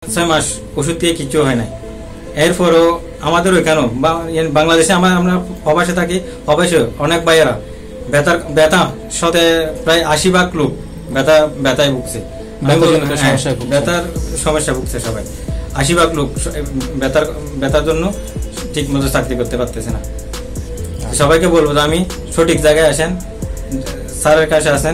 6 মাস ওষুধ দিয়ে কিছু হয় নাই। এরপরও আমাদের ওইখানেও বাংলাদেশে আমরা প্রবাসে থাকি, প্রবাসে অনেক ভাইয়েরা ব্যথা সাথে প্রায় 80 ভাগ লোক ব্যথায় ভুগছে, ব্যথার সমস্যা ভুগছে সবাই। 80 ভাগ লোক ব্যথার জন্য ঠিক মতো চাকরি করতে পারতেছে না। সবাইকে বলবো যে আমি সঠিক জায়গায় আসেন, স্যারের কাছে আসেন।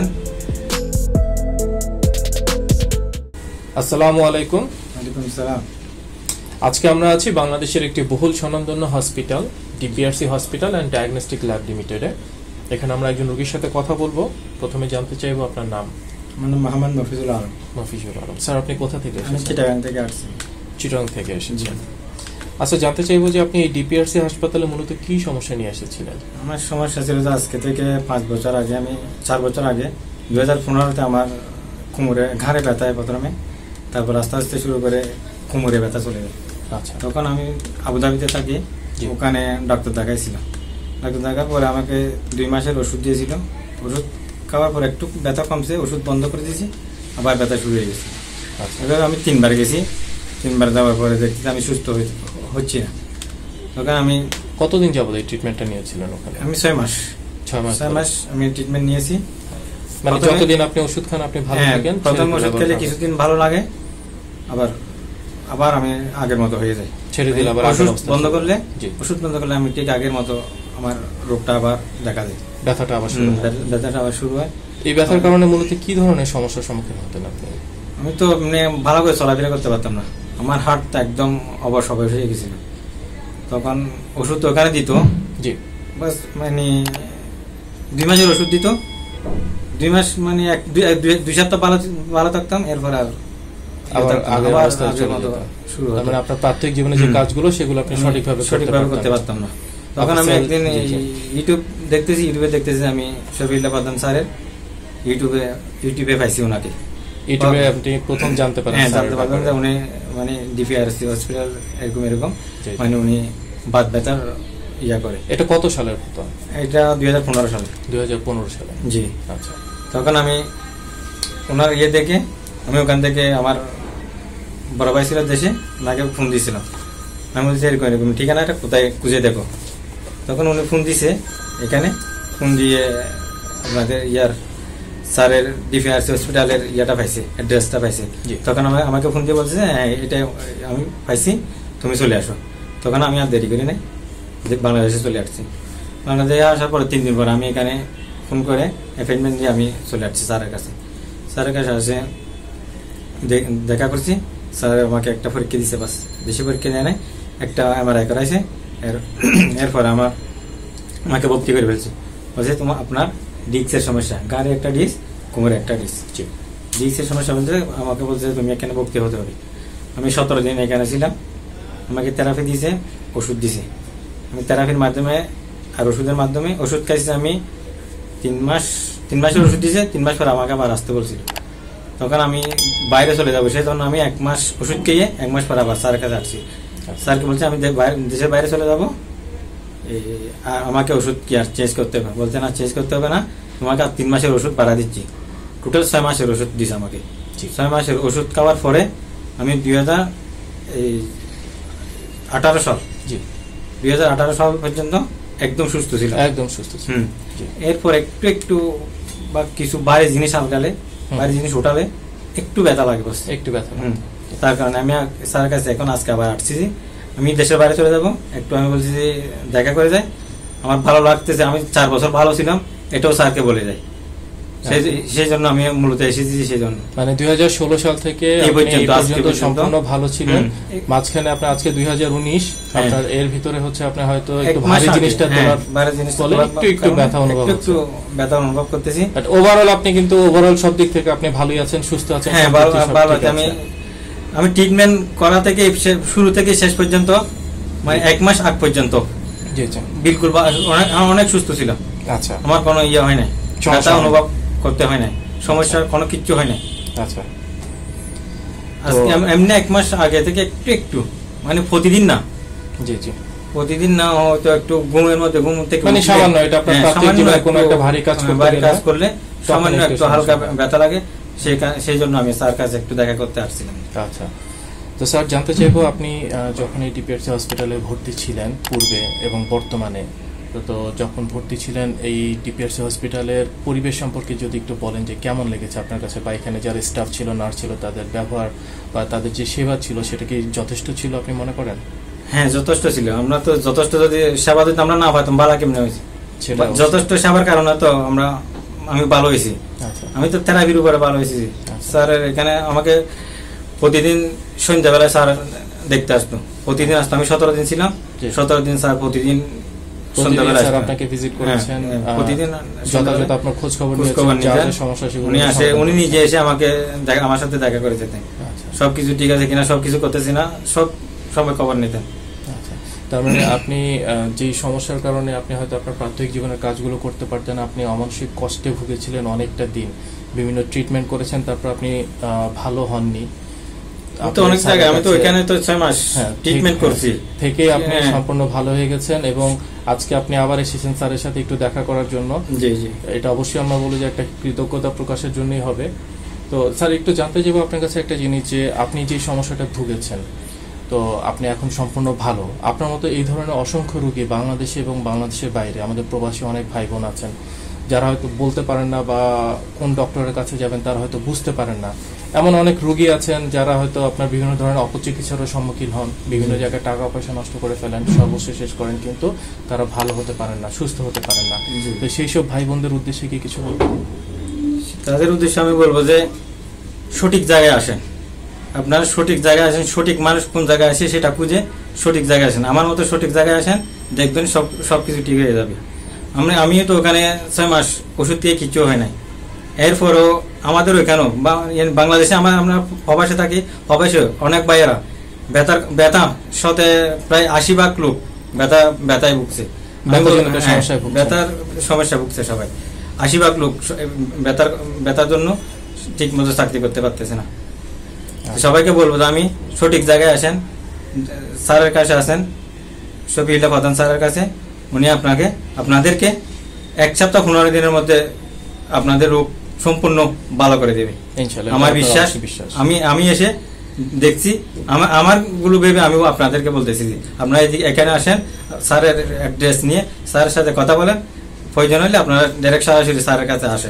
আসসালামু আলাইকুম। ওয়ালাইকুম আসসালাম। আজকে আমরা আছি বাংলাদেশের একটি বহুল স্বনামধন্য hospital, DPRC hospital and diagnostic lab লিমিটেডে। এখানে আমরা একজন রোগীর সাথে কথা বলবো। প্রথমে জানতে চাইবো আপনার নাম। আমার নাম মোহাম্মদ মফিজুল আলম। মফিজুল আলম। স্যার, আপনি কোথা থেকে এসেছেন? চিটাগাং থেকে আসছি। চিটাগাং থেকে এসেছেন। আচ্ছা, জানতে চাইবো যে আপনি এই ডিপিআরসি হাসপাতালে মূলত কি সমস্যা নিয়ে এসেছিলেন? আমার সমস্যা ছিল যে আজকে থেকে 5 বছর আগে, আমি 4 বছর আগে 2015-তে আমার কোমরে ঘাড়ে ব্যথায় প্রথমে, তারপর আস্তে আস্তে শুরু করে কোমরে ব্যথা চলে গেল। আচ্ছা। তখন আমি আবুধাবিতে থাকি, ওখানে ডাক্তার দেখাইছিলাম। ডাক্তার দেখার পরে আমাকে 2 মাসের ওষুধ দিয়েছিল। ওষুধ খাওয়ার পর একটু ব্যথা কমছে, ওষুধ বন্ধ করে দিয়েছি, আবার ব্যথা শুরু হয়ে গেছে। এবার আমি 3 বার গেছি, 3 বার যাওয়ার পরে দেখছি আমি সুস্থ হচ্ছি না। তখন আমি কতদিন যাবত এই ট্রিটমেন্টটা নিয়েছিলেন ওখানে? আমি 6 মাস 6 মাস আমি ট্রিটমেন্ট নিয়েছি। মানে যতদিন আপনি ওষুধ খান আপনি ভালো থাকেন? প্রথম ওষুধ খেলে কিছুদিন ভালো লাগে, আবার আমি আগের মতো হয়ে যাই। ছেড়ে দিলে আবার ওষুধ বন্ধ করলে আমি ঠিক আগের মতো আমার রোগটা আবার দেখা যায়, ব্যথাটা আবার শুরু হয়। এই ব্যথার কারণে মূলত কি ধরনের সমস্যার সম্মুখীন হতেন আপনি? আমি তো মানে ভালো করে চলাফেরা করতে পারতাম না, আমার হার্টটা একদম অবশ হয়ে গেছিল। তখন ওষুধ ওখানে দিত, জি বাস মানে 2 মাসের ওষুধ দিত। 2 মাস মানে 2 সপ্তাহ ভালো থাকতাম, এরপর আর আপনার প্রাথমিক জীবনে যে কাজগুলো সেগুলো আপনি সঠিকভাবে করতে পারতাম না। তখন আমি একদিন ইউটিউবে দেখতেছি আমি শফিউল্লাহ প্রধান স্যারের ইউটিউবে পাইছি ওনাকে। ইউটিউবে আপনি প্রথম জানতে পারেন? হ্যাঁ, জানতে পারলাম যে উনি মানে ডিপিআরসি হসপিটাল এরকম মানে উনি বাত ব্যথার ইয়া করে। এটা কত সালের কথা? এটা 2015 সালে। 2015 সালে, জি। আচ্ছা। তখন আমি ওনার দেখে আমি ওখান থেকে আমার বড় ভাই ছিল দেশে, ওনাকে ফোন দিয়েছিলাম। আমি বলছি এরকম ঠিকানাটা কোথায় খুঁজে দেখো। তখন উনি ফোন দিছে, এখানে ফোন দিয়ে আপনাদের স্যারের ডিপিআরসি হসপিটালের পাইছে, অ্যাড্রেসটা পাইছে। তখন আমাকে ফোন দিয়ে বলছে হ্যাঁ এটা আমি পাইছি, তুমি চলে আসো। তখন আমি আর দেরি করি নাই, বাংলাদেশে চলে আসছি। বাংলাদেশে আসার পরে 3 দিন পর আমি এখানে ফোন করে অ্যাপয়েন্টমেন্ট দিয়ে আমি চলে আসছি স্যারের কাছে। স্যারের কাছে আসে দেখা করছি। স্যার আমাকে একটা পরীক্ষা দিছে, বাস বেশি পরীক্ষা নেয় নাই, একটা MRI করাইছে। এরপর আমাকে ভর্তি করে ফেলছে, বলছে আপনার ডিস্কের সমস্যা, গাড়ি একটা ডিস্ক, কোমরে একটা ডিস্ক। ডিস্কের সমস্যা বলতে আমাকে বলছে তুমি এখানে ভর্তি হতে হবে। আমি 17 দিন এখানে ছিলাম। আমাকে থেরাপি দিয়েছে, ওষুধ দিছে। আমি থেরাপির মাধ্যমে আর ওষুধের মাধ্যমে ওষুধ খাইছি আমি 3 মাসের ওষুধ দিয়েছে। 3 মাস পর আমাকে আবার আসতে বলছিল। তখন আমি বাইরে চলে যাবো, সেই জন্য আমি 1 মাস ওষুধ খেয়ে 1 মাস পর আবার স্যারের কাছে আসছি। স্যারকে বলছে আমি দেশের বাইরে চলে যাবো, আর আমাকে ওষুধ কি আর চেঞ্জ করতে হবে? বলছে না, চেঞ্জ করতে হবে না, তোমাকে আর 3 মাসের ওষুধ বাড়া দিচ্ছি। টোটাল 6 মাসের ওষুধ দিছে আমাকে। 6 মাসের ওষুধ খাওয়ার পরে আমি 2018 সাল 2018 সাল পর্যন্ত একদম সুস্থ ছিল, একদম সুস্থ ছিল। এরপর একটু বা কিছু বাইরের জিনিস আলগালে, বাইরের জিনিস উঠালে একটু ব্যথা লাগে, বস একটু ব্যথা। তার কারণে আমি স্যারের কাছে এখন আজকে আবার আসছি, আমি দেশের বাইরে চলে যাবো। একটু আমি বলছি যে দেখা করে যাই, আমার ভালো লাগতেছে, আমি 4 বছর ভালো ছিলাম, এটাও স্যারকে বলে যাই। সেই জন্য আমি মূলত এসেছি। সেই জন্য মানে 2016 সাল থেকে এই পর্যন্ত সম্পূর্ণ ভালো ছিলেন। মাঝখানে আপনার আজকে 2019, আপনার এর ভিতরে হচ্ছে আপনি হয়তো একটু ভারী জিনিসটা একটু ব্যথা অনুভব করতেছি। বাট ওভারঅল আপনি কিন্তু সব দিক থেকে আপনি ভালোই আছেন, সুস্থ আছেন। হ্যাঁ, ভালো আছি। আমি ট্রিটমেন্ট করা থেকে শুরু থেকে শেষ পর্যন্ত মানে 1 মাস আগ পর্যন্ত বিলকুল অনেক সুস্থ ছিলাম। আচ্ছা, আমার কোনো হয় নাই, ব্যথা অনুভব করতে হয় নাই, সমস্যার কোনো কিচ্ছু হয় নাই। আচ্ছা, আজকে এমনি 1 মাস আগে থেকে একটু মানে প্রতিদিন না, প্রতিদিন না হয়তো একটু ঘুমের মধ্যে ঘুম থেকে মানে সামান্য, এটা আপনার প্রাথমিক জীবনে কোনো একটা ভারী কাজ করলে সামান্য একটু হালকা ব্যথা লাগে। সেই জন্য আমি স্যার কাছে একটু দেখা করতে আসছিলাম। আচ্ছা, তো স্যার জানতে চাইবো, আপনি যখন এই ডিপিআরসি হসপিটালে ভর্তি ছিলেন পূর্বে এবং বর্তমানে, তো যখন ভর্তি ছিলেন এই ডিপিআরসি হসপিটালের পরিবেশ সম্পর্কে যদি একটু বলেন যে কেমন লেগেছে আপনার কাছে, বা এখানে যারা স্টাফ ছিল, নার্স ছিল, তাদের ব্যবহার বা তাদের যে সেবা ছিল সেটা কি যথেষ্ট ছিল আপনি মনে করেন? হ্যাঁ, যথেষ্ট ছিল। আমরা তো যথেষ্ট যদি সেবা দিতে আমরা না পাইতাম, বালা কেমনে হয়েছে? যথেষ্ট সেবার কারণে তো আমি ভালো হয়েছি। আমি তো থেরাপির উপরে ভালো হয়েছি। স্যার এখানে আমাকে প্রতিদিন সন্ধ্যাবেলায় স্যার দেখতে আসতো, প্রতিদিন আসতো। আমি 17 দিন ছিলাম, 17 দিন স্যার প্রতিদিন সন্ধ্যাবেলা আপনাকে ভিজিট করেছেন, প্রতিদিন যথাযথ আপনার খোঁজ খবর নিয়েছেন, সমস্যা উনি আসে, উনি নিজে এসে আমার সাথে দেখা করে যেতেন। সবকিছু ঠিক আছে কিনা, সবকিছু করতেছি না, সবাই খবর নিতেন। তার মানে আপনি যেই সমস্যার কারণে আপনি হয়তো আপনার প্রাথমিক জীবনের কাজগুলো করতে পারতেন, আপনি অমানসিক কষ্টে ভুগেছিলেন অনেকটা দিন, বিভিন্ন ট্রিটমেন্ট করেছেন, তারপর আপনি ভালো হননি। তো অনেক জায়গায় আমি তো এখানে তো 6 মাস ট্রিটমেন্ট করছি, থেকে আপনি সম্পূর্ণ ভালো হয়ে গেছেন এবং আজকে আপনি আবার এসেছেন স্যারের সাথে একটু দেখা করার জন্য। জি জি, এটা অবশ্যই আমরা বলি যে একটা কৃতজ্ঞতা প্রকাশের জন্যই হবে। তো স্যার একটু জানতে চাইবো আপনার কাছে একটা জিনিস, যে আপনি যে সমস্যাটা ভুগেছেন, তো আপনি এখন সম্পূর্ণ ভালো। আপনার মতো এই ধরনের অসংখ্য রোগী বাংলাদেশে এবং বাংলাদেশের বাইরে, আমাদের প্রবাসী অনেক ভাই বোন আছেন যারা হয়তো বলতে পারেন না বা কোন ডক্টরের কাছে যাবেন তারা হয়তো বুঝতে পারেন না। এমন অনেক রোগী আছেন যারা হয়তো আপনার বিভিন্ন ধরনের অপচিকিৎসারও সম্মুখীন হন, বিভিন্ন জায়গায় টাকা পয়সা নষ্ট করে ফেলেন, সর্বস্ব শেষ করেন, কিন্তু তারা ভালো হতে পারেন না, সুস্থ হতে পারেন না। তো সেই সব ভাই বোনদের উদ্দেশ্যে কি কিছু বলবেন? তাদের উদ্দেশ্যে আমি বলবো যে সঠিক জায়গায় আসেন, আপনারা সঠিক জায়গায় আসেন, সঠিক মানুষ কোন জায়গায় আসে সেটা খুঁজে সঠিক জায়গায় আসেন। আমার মতো সঠিক জায়গায় আসেন, দেখবেন সবকিছু ঠিক হয়ে যাবে। আমিও তো ওখানে 6 মাস ওষুধ দিয়ে কিছু হয় নাই। এরপরও আমাদের ওইখানেও বাংলাদেশে আমরা প্রবাসে থাকি, প্রবাসে অনেক ভাইয়েরা ব্যথা সাথে প্রায় 80% লোক ব্যথায় ভুগছে, ব্যথার সমস্যা ভুগছে সবাই। 80% লোক ব্যথার জন্য ঠিক মতো চাকরি করতে পারতেছে না। সবাইকে বলবো যে আমি সঠিক জায়গায় আসেন, স্যারের কাছে আসেন, শফিউল্লাহ প্রধান স্যারের কাছে। উনি আপনাদেরকে 1 সপ্তাহ 15 দিনের মধ্যে আপনাদের রোগ সম্পূর্ণ ভালো করে দেবে আমার বিশ্বাস। আমি এসে দেখছি, আমার গুলো ভেবে আমিও আপনাদেরকে বলতেছি যে আপনারা এখানে আসেন, স্যারের অ্যাড্রেস নিয়ে স্যারের সাথে কথা বলেন, প্রয়োজন হলে আপনারা ডাইরেক্ট সরাসরি স্যারের কাছে আসেন।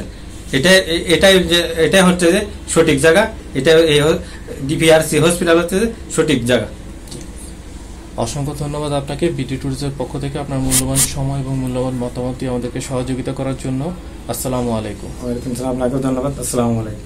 এটাই হচ্ছে যে সঠিক জায়গা, এটা এই ডিপিআরসি হসপিটাল হচ্ছে যে সঠিক জায়গা। অসংখ্য ধন্যবাদ আপনাকে বিডি ট্যুরসের পক্ষ থেকে আপনার মূল্যবান সময় এবং মূল্যবান মতামত দিয়ে আমাদেরকে সহযোগিতা করার জন্য। আসসালামু আলাইকুম। ওয়ালাইকুম আসসালাম, আপনাকেও ধন্যবাদ। আসসালামু আলাইকুম।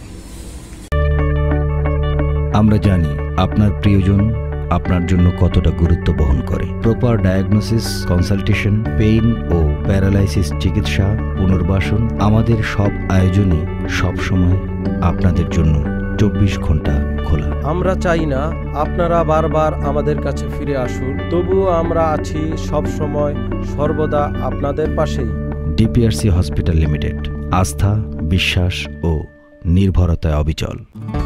আমরা জানি আপনার প্রিয়জন আপনার জন্য কতটা গুরুত্ব বহন করে। প্রপার ডায়াগনোসিস, কনসালটেশন, পেইন ও প্যারালাইসিস চিকিৎসা, পুনর্বাসন, আমাদের সব আয়োজনই সবসময় আপনাদের জন্য 24 ঘন্টা খোলা। আমরা চাই না আপনারা বারবার আমাদের কাছে ফিরে আসুন, তবুও আমরা আছি সব সময় সর্বদা আপনাদের পাশেই। ডিপিআরসি হসপিটাল লিমিটেড, আস্থা, বিশ্বাস ও নির্ভরতায় অবিচল।